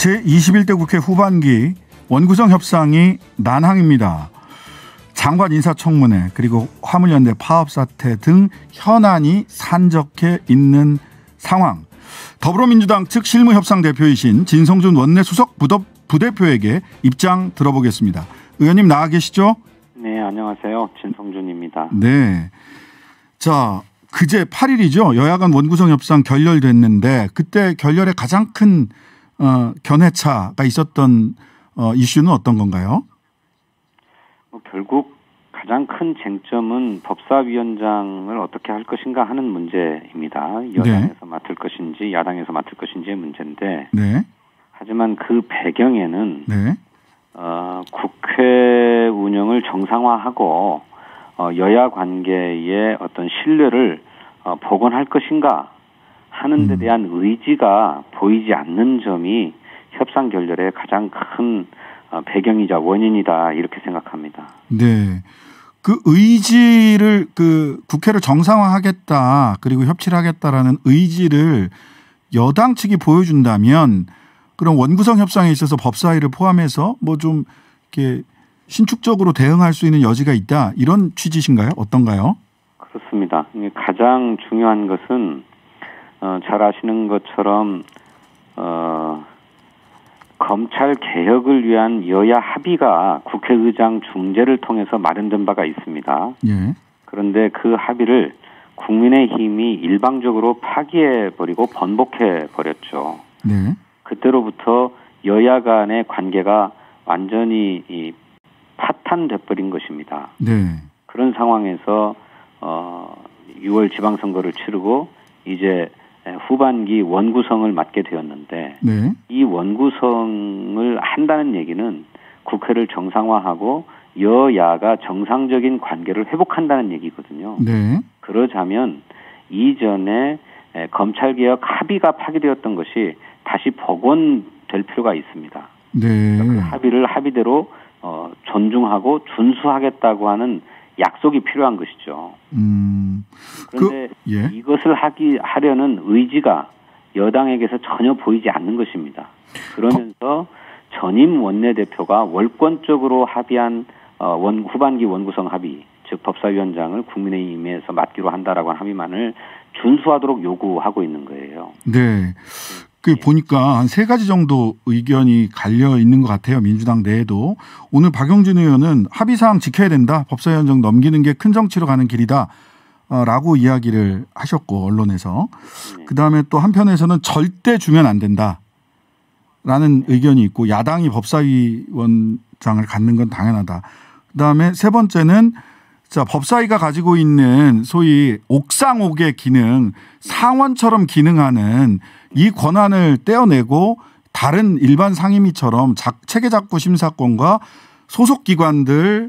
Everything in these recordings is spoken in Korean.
제21대 국회 후반기 원구성 협상이 난항입니다. 장관 인사청문회 그리고 화물연대 파업 사태 등 현안이 산적해 있는 상황. 더불어민주당 측 실무협상대표이신 진성준 원내 수석 부대표에게 입장 들어보겠습니다. 의원님 나와 계시죠? 네, 안녕하세요. 진성준입니다. 네. 자, 그제 8일이죠. 여야 간 원구성 협상 결렬됐는데 그때 결렬에 가장 큰 견해차가 있었던 이슈는 어떤 건가요? 결국 가장 큰 쟁점은 법사위원장을 어떻게 할 것인가 하는 문제입니다. 여당에서 맡을 것인지 야당에서 맡을 것인지의 문제인데 네. 하지만 그 배경에는 네. 국회 운영을 정상화하고 여야 관계의 어떤 신뢰를 복원할 것인가 하는 데 대한 의지가 보이지 않는 점이 협상 결렬의 가장 큰 배경이자 원인이다 이렇게 생각합니다. 네. 그 의지를 국회를 정상화하겠다 그리고 협치를 하겠다라는 의지를 여당 측이 보여준다면 그럼 원구성 협상에 있어서 법사위를 포함해서 뭐 좀 이렇게 신축적으로 대응할 수 있는 여지가 있다 이런 취지신가요? 어떤가요? 그렇습니다. 가장 중요한 것은 잘 아시는 것처럼 검찰 개혁을 위한 여야 합의가 국회의장 중재를 통해서 마련된 바가 있습니다. 예. 그런데 그 합의를 국민의힘이 일방적으로 파기해버리고 번복해버렸죠. 네. 그때로부터 여야 간의 관계가 완전히 파탄돼버린 것입니다. 네. 그런 상황에서 6월 지방선거를 치르고 이제 후반기 원구성을 맡게 되었는데 네. 이 원구성을 한다는 얘기는 국회를 정상화하고 여야가 정상적인 관계를 회복한다는 얘기거든요. 네. 그러자면 이전에 검찰개혁 합의가 파기되었던 것이 다시 복원될 필요가 있습니다. 네. 그 합의를 합의대로 존중하고 준수하겠다고 하는 약속이 필요한 것이죠. 그런데 이것을 하려는 의지가 여당에게서 전혀 보이지 않는 것입니다. 그러면서 전임 원내대표가 월권적으로 합의한 후반기 원구성 합의, 즉 법사위원장을 국민의힘에서 맡기로 한다라고 한 합의만을 준수하도록 요구하고 있는 거예요. 네. 보니까 한 3가지 정도 의견이 갈려 있는 것 같아요. 민주당 내에도. 오늘 박용진 의원은 합의사항 지켜야 된다. 법사위원장 넘기는 게 큰 정치로 가는 길이다. 라고 이야기를 하셨고 언론에서. 그다음에 또 한편에서는 절대 주면 안 된다. 라는 의견이 있고 야당이 법사위원장을 갖는 건 당연하다. 그다음에 3번째는 법사위가 가지고 있는 소위 옥상옥의 기능, 상원처럼 기능하는 이 권한을 떼어내고 다른 일반 상임위처럼 체계작구 심사권과 소속기관들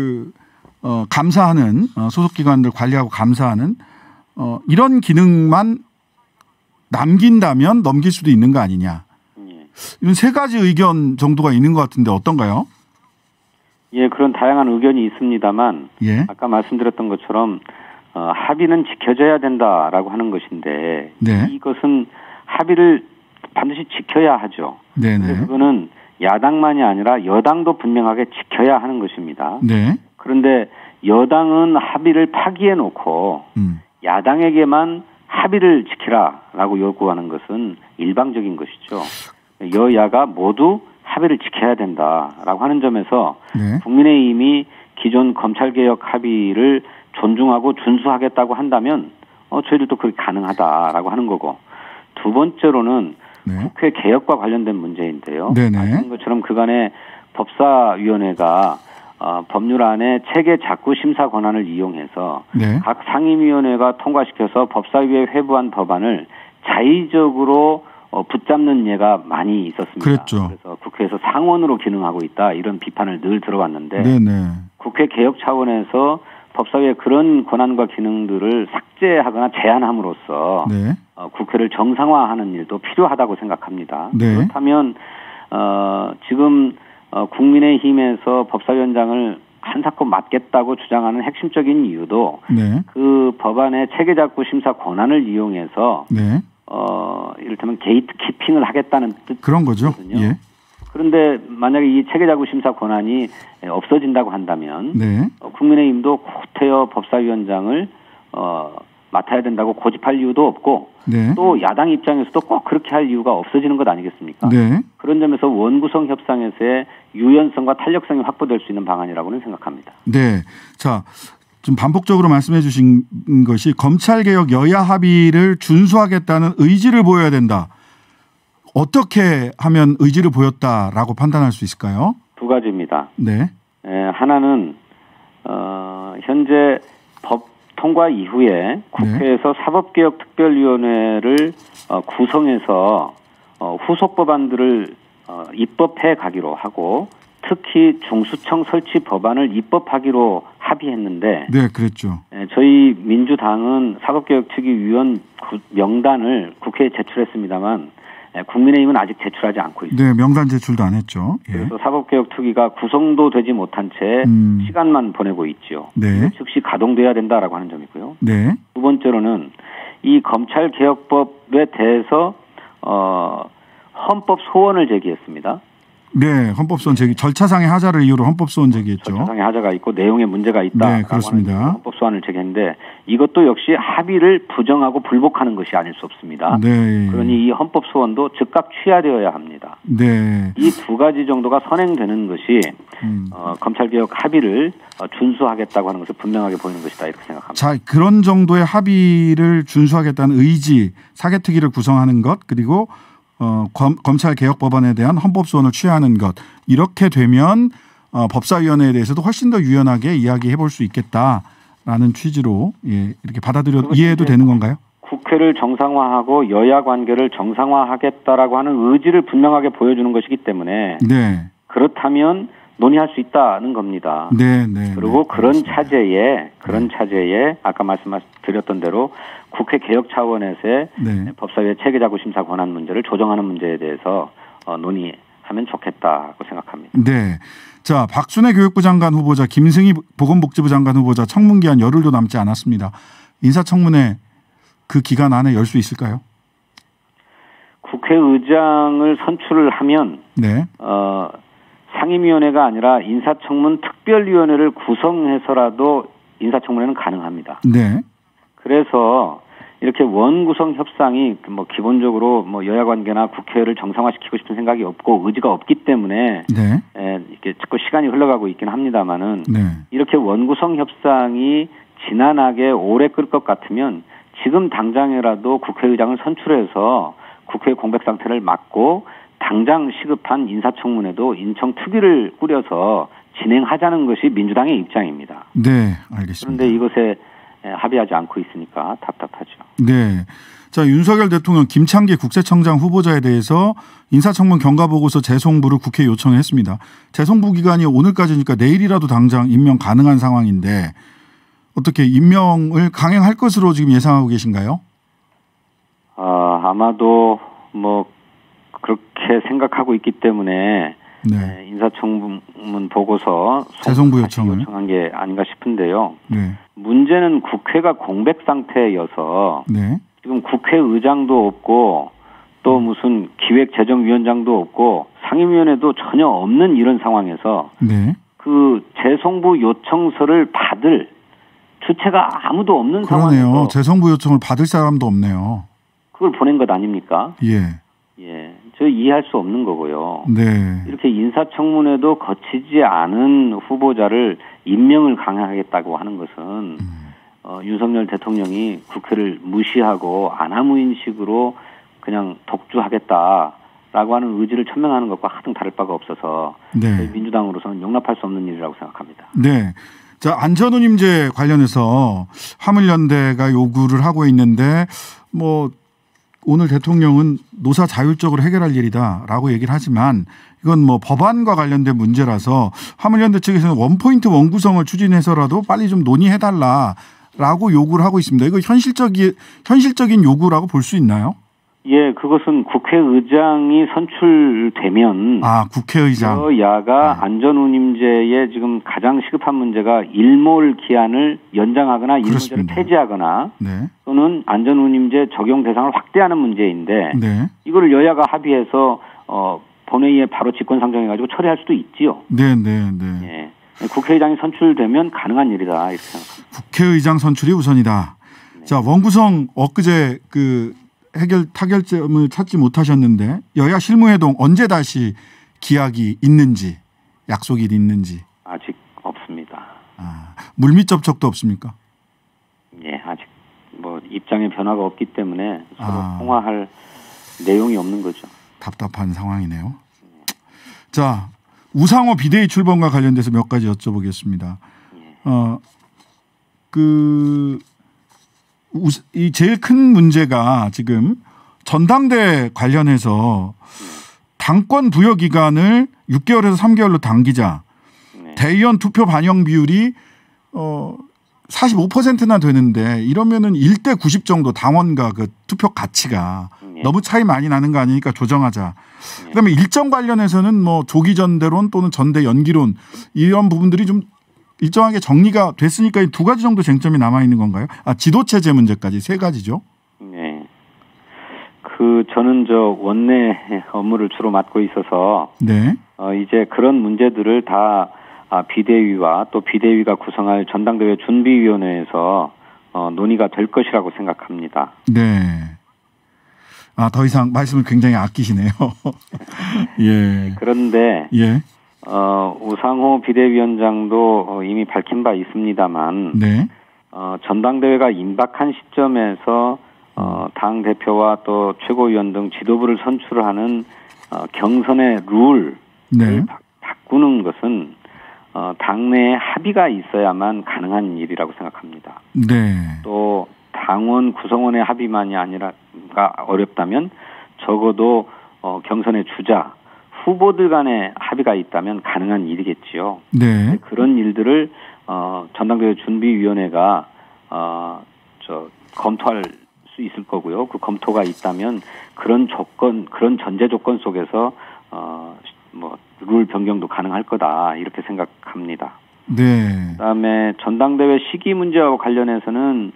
감사하는 소속기관들 관리하고 감사하는 이런 기능만 남긴다면 넘길 수도 있는 거 아니냐. 이런 3가지 의견 정도가 있는 것 같은데 어떤가요? 예, 그런 다양한 의견이 있습니다만 아까 말씀드렸던 것처럼 합의는 지켜져야 된다라고 하는 것인데 이것은 합의를 반드시 지켜야 하죠. 그거는 야당만이 아니라 여당도 분명하게 지켜야 하는 것입니다. 그런데 여당은 합의를 파기해놓고 야당에게만 합의를 지키라라고 요구하는 것은 일방적인 것이죠. 여야가 모두 합의를 지켜야 된다라고 하는 점에서 국민의힘이 기존 검찰개혁 합의를 존중하고 준수하겠다고 한다면 저희들도 그게 가능하다라고 하는 거고 두 번째로는 국회 개혁과 관련된 문제인데요. 아시는 것처럼 그간에 법사위원회가 법률안의 체계 작구 심사 권한을 이용해서 각 상임위원회가 통과시켜서 법사위에 회부한 법안을 자의적으로 붙잡는 예가 많이 있었습니다. 그랬죠. 그래서 국회에서 상원으로 기능하고 있다 이런 비판을 늘 들어왔는데 국회 개혁 차원에서 법사위의 그런 권한과 기능들을 삭제하거나 제한함으로써 국회를 정상화하는 일도 필요하다고 생각합니다. 그렇다면 지금 국민의힘에서 법사위원장을 한사코 맡겠다고 주장하는 핵심적인 이유도 그 법안의 체계작구 심사 권한을 이용해서 이를테면 게이트 키핑을 하겠다는 뜻 그런 거죠. 예. 그런데 만약에 이 체계자구심사 권한이 없어진다고 한다면 네. 국민의힘도 구태여 법사위원장을 맡아야 된다고 고집할 이유도 없고 네. 또 야당 입장에서도 꼭 그렇게 할 이유가 없어지는 것 아니겠습니까? 네. 그런 점에서 원구성 협상에서의 유연성과 탄력성이 확보될 수 있는 방안이라고는 생각합니다. 네. 자, 좀 반복적으로 말씀해 주신 것이 검찰개혁 여야 합의를 준수하겠다는 의지를 보여야 된다. 어떻게 하면 의지를 보였다라고 판단할 수 있을까요? 두 가지입니다. 네. 하나는 현재 법 통과 이후에 국회에서 사법개혁특별위원회를 구성해서 후속 법안들을 입법해 가기로 하고 특히 중수청 설치 법안을 입법하기로 합의했는데 네, 그랬죠. 저희 민주당은 사법개혁특위위원 명단을 국회에 제출했습니다만 국민의힘은 아직 제출하지 않고 있습니다. 네, 명단 제출도 안 했죠. 예. 그래서 사법개혁특위가 구성도 되지 못한 채 시간만 보내고 있죠. 네. 즉시 가동돼야 된다라고 하는 점이고요. 네. 두 번째로는 이 검찰개혁법에 대해서 헌법 소원을 제기했습니다. 네, 헌법소원 제기 절차상의 하자를 이유로 헌법소원 제기했죠. 절차상의 하자가 있고 내용에 문제가 있다. 네, 그렇습니다. 헌법소원을 제기했는데 이것도 역시 합의를 부정하고 불복하는 것이 아닐 수 없습니다. 네. 그러니 이 헌법소원도 즉각 취하되어야 합니다. 네. 이 두 가지 정도가 선행되는 것이 검찰개혁 합의를 준수하겠다고 하는 것을 분명하게 보이는 것이다 이렇게 생각합니다. 자, 그런 정도의 합의를 준수하겠다는 의지, 사개특위를 구성하는 것 그리고 검찰개혁법안에 대한 헌법소원을 취하는 것 이렇게 되면 법사위원회에 대해서도 훨씬 더 유연하게 이야기해 볼 수 있겠다라는 취지로 예, 이렇게 이해해도 되는 건가요? 국회를 정상화하고 여야 관계를 정상화하겠다라고 하는 의지를 분명하게 보여주는 것이기 때문에 네. 그렇다면 논의할 수 있다는 겁니다. 네, 네. 그리고 네, 그런 차제에 아까 말씀드렸던 대로 국회 개혁 차원에서의 네. 법사위의 체계자구심사 권한 문제를 조정하는 문제에 대해서 논의하면 좋겠다고 생각합니다. 네. 자, 박순애 교육부 장관 후보자, 김승희 보건복지부 장관 후보자 청문 기한 열흘도 남지 않았습니다. 인사청문회 그 기간 안에 열 수 있을까요? 국회의장을 선출을 하면 네. 상임위원회가 아니라 인사청문 특별위원회를 구성해서라도 인사청문회는 가능합니다. 네. 그래서 이렇게 원구성 협상이 기본적으로 여야 관계나 국회를 정상화시키고 싶은 생각이 없고 의지가 없기 때문에 네. 이렇게 자꾸 시간이 흘러가고 있긴 합니다만은 네. 이렇게 원구성 협상이 지난하게 오래 끌 것 같으면 지금 당장이라도 국회의장을 선출해서 국회 공백 상태를 막고 당장 시급한 인사청문회도 인청특위를 꾸려서 진행하자는 것이 민주당의 입장입니다. 네, 알겠습니다. 그런데 이것에 합의하지 않고 있으니까 답답하죠. 네. 자, 윤석열 대통령 김창기 국세청장 후보자에 대해서 인사청문 경과보고서 재송부를 국회에 요청했습니다. 재송부 기간이 오늘까지니까 내일이라도 당장 임명 가능한 상황인데 어떻게 임명을 강행할 것으로 지금 예상하고 계신가요? 아마도 그렇게 생각하고 있기 때문에 네. 인사청문 보고서 재송부 요청을 요청한 게 아닌가 싶은데요. 네. 문제는 국회가 공백 상태여서 네. 지금 국회의장도 없고 또 무슨 기획재정위원장도 없고 상임위원회도 전혀 없는 이런 상황에서 네. 그 재송부 요청서를 받을 주체가 아무도 없는 그러네요. 상황에서 재송부 요청을 받을 사람도 없네요. 그걸 보낸 것 아닙니까? 예. 저 이해할 수 없는 거고요. 네. 이렇게 인사청문회도 거치지 않은 후보자를 임명을 강행하겠다고 하는 것은 윤석열 대통령이 국회를 무시하고 안하무인식으로 그냥 독주하겠다라고 하는 의지를 천명하는 것과 하등 다를 바가 없어서 네. 민주당으로서는 용납할 수 없는 일이라고 생각합니다. 네. 자, 안전운임제 관련해서 화물연대가 요구를 하고 있는데 오늘 대통령은 노사 자율적으로 해결할 일이다라고 얘기를 하지만 이건 법안과 관련된 문제라서 화물연대 측에서는 원포인트 원구성을 추진해서라도 빨리 좀 논의해달라라고 요구를 하고 있습니다. 이거 현실적인 요구라고 볼 수 있나요? 예, 그것은 국회의장이 선출되면 국회의장 여야가 안전운임제에 지금 가장 시급한 문제가 일몰 기한을 연장하거나 일몰제를 폐지하거나 네. 또는 안전운임제 적용 대상을 확대하는 문제인데 네. 이거를 여야가 합의해서 본회의에 바로 직권상정해가지고 처리할 수도 있지요. 네, 네, 네. 예. 국회의장이 선출되면 가능한 일이다 이렇게 생각합니다. 국회의장 선출이 우선이다. 네. 자, 원구성 엊그제 그 타결점을 찾지 못하셨는데 여야 실무회동 언제 다시 기약이 있는지 약속이 있는지 아직 없습니다. 물밑 접촉도 없습니까? 예, 아직 뭐 입장의 변화가 없기 때문에 서로 통화할 내용이 없는 거죠. 답답한 상황이네요. 자, 우상호 비대위 출범과 관련돼서 몇 가지 여쭤보겠습니다. 이 제일 큰 문제가 지금 전당대 관련해서 당권 부여 기간을 6개월에서 3개월로 당기자. 대의원 투표 반영 비율이 45%나 되는데 이러면은 1대 90 정도 당원과 그 투표 가치가 너무 차이 많이 나는 거 아니니까 조정하자. 그다음에 일정 관련해서는 뭐 조기 전대론 또는 전대 연기론 이런 부분들이 좀 일정하게 정리가 됐으니까 이 두 가지 정도 쟁점이 남아 있는 건가요? 지도체제 문제까지 세 가지죠. 네. 저는 원내 업무를 주로 맡고 있어서 네. 이제 그런 문제들을 다 비대위와 또 비대위가 구성할 전당대회 준비위원회에서 논의가 될 것이라고 생각합니다. 네. 더 이상 말씀을 굉장히 아끼시네요. 예. 그런데 예. 우상호 비대위원장도 이미 밝힌 바 있습니다만 네. 전당대회가 임박한 시점에서 당 대표와 또 최고위원 등 지도부를 선출하는 경선의 룰을 네. 바꾸는 것은 당내에 합의가 있어야만 가능한 일이라고 생각합니다. 네. 또 당원 구성원의 합의만이 아니라가 어렵다면 적어도 경선의 주자 후보들 간의 합의가 있다면 가능한 일이겠지요. 네. 그런 일들을 전당대회 준비위원회가 검토할 수 있을 거고요. 그 검토가 있다면 그런 전제 조건 속에서 룰 변경도 가능할 거다 이렇게 생각합니다. 네. 그다음에 전당대회 시기 문제와 관련해서는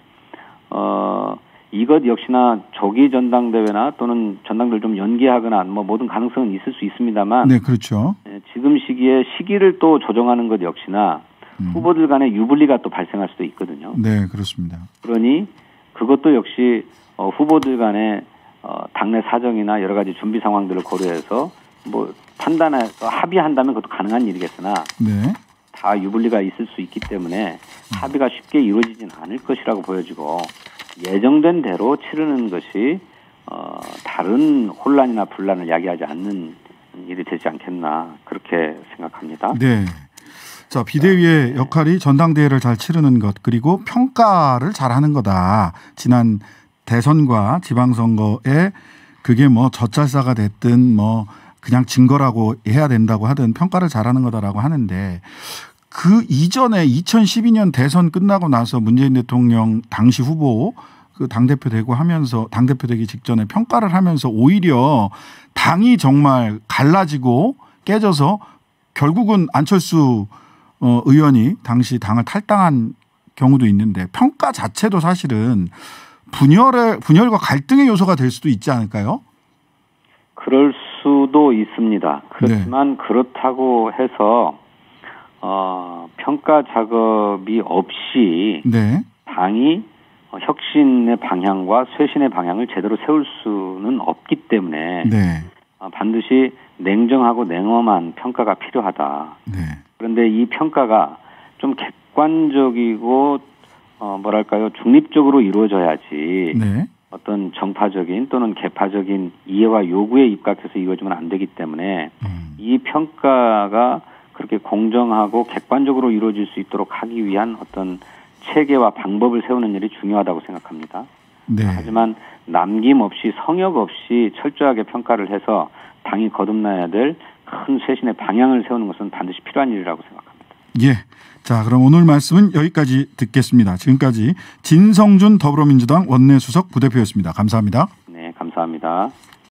이것 역시나 조기 전당대회나 또는 전당대회를 좀 연기하거나 모든 가능성은 있을 수 있습니다만 네, 그렇죠. 지금 시기에 시기를 또 조정하는 것 역시나 후보들 간의 유불리가 또 발생할 수도 있거든요. 네, 그렇습니다. 그러니 그것도 역시 후보들 간의 당내 사정이나 여러 가지 준비 상황들을 고려해서 판단해서 합의한다면 그것도 가능한 일이겠으나 네. 다 유불리가 있을 수 있기 때문에 합의가 쉽게 이루어지진 않을 것이라고 보여지고 예정된 대로 치르는 것이 다른 혼란이나 분란을 야기하지 않는 일이 되지 않겠나 그렇게 생각합니다. 네. 자, 비대위의 역할이 전당대회를 잘 치르는 것 그리고 평가를 잘하는 거다. 지난 대선과 지방선거에 그게 젖잘싸가 됐든 그냥 증거라고 해야 된다고 하든 평가를 잘하는 거다라고 하는데 그 이전에 2012년 대선 끝나고 나서 문재인 대통령 당시 후보 그 당대표 되고 하면서 당대표 되기 직전에 평가를 하면서 오히려 당이 정말 갈라지고 깨져서 결국은 안철수 의원이 당시 당을 탈당한 경우도 있는데 평가 자체도 사실은 분열과 갈등의 요소가 될 수도 있지 않을까요? 그럴 수도 있습니다. 그렇지만 그렇다고 해서 평가 작업이 없이 네. 당이 혁신의 방향과 쇄신의 방향을 제대로 세울 수는 없기 때문에 네. 반드시 냉정하고 냉엄한 평가가 필요하다. 네. 그런데 이 평가가 좀 객관적이고 중립적으로 이루어져야지 네. 어떤 정파적인 또는 계파적인 이해와 요구에 입각해서 이루어지면 안 되기 때문에 이 평가가 그렇게 공정하고 객관적으로 이루어질 수 있도록 하기 위한 어떤 체계와 방법을 세우는 일이 중요하다고 생각합니다. 네. 하지만 남김없이 성역 없이 철저하게 평가를 해서 당이 거듭나야 될 큰 쇄신의 방향을 세우는 것은 반드시 필요한 일이라고 생각합니다. 예. 자, 그럼 오늘 말씀은 여기까지 듣겠습니다. 지금까지 진성준 더불어민주당 원내수석 부대표였습니다. 감사합니다. 네, 감사합니다.